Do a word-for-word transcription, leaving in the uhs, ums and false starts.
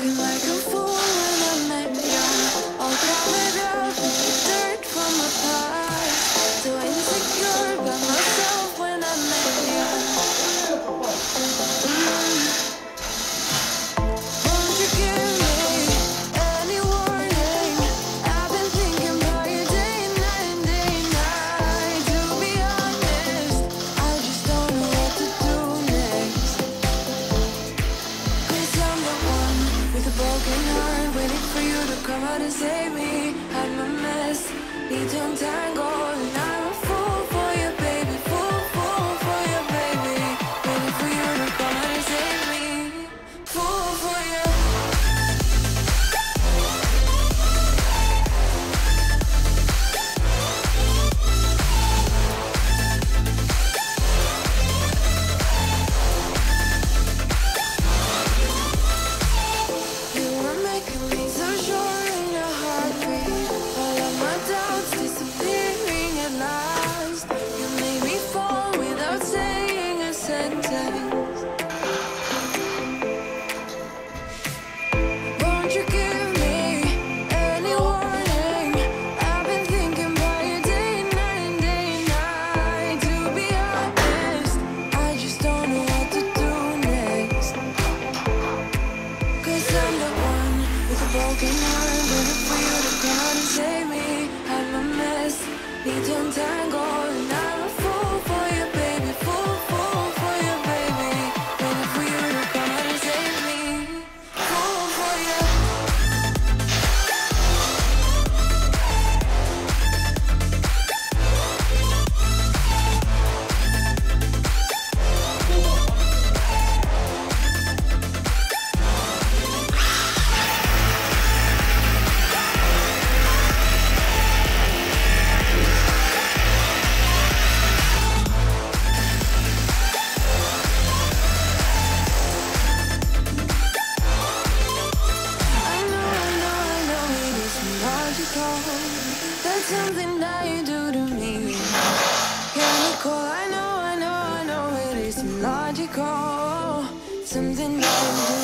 Looking like a fool when I met you. All covered up with the dirt from my past. So insecure by myself when I met you. Mm. Won't you give me any warning? I've been thinking about you day and night and day and night. To be honest, I just don't know what to do next. Cause I'm the one with a broken heart, waiting for you to come out and save me. I'm a mess, need to untangle, and I'm a fool for you, baby. Fool, fool for you, baby. Waiting for you to come out and save me. Fool for you. You are making me so sure in your heartbeat. All of my doubts disappearing at last. You made me fall without saying a sentence. Won't you give me any warning? I've been thinking about you day and night and day and night. To be honest, I just don't know what to do next. Cause I'm the one with a broken heart, waiting for you to come out and save me. I'm a mess, need to untangle, and I'm a fool for you, baby. Fool, fool for you, baby. Waiting for you to come out and save me. Fool for you. I know, I know, I know it isn't logical. That's something that you do to me. Chemical, I know, I know, I know it isn't logical. Something that you do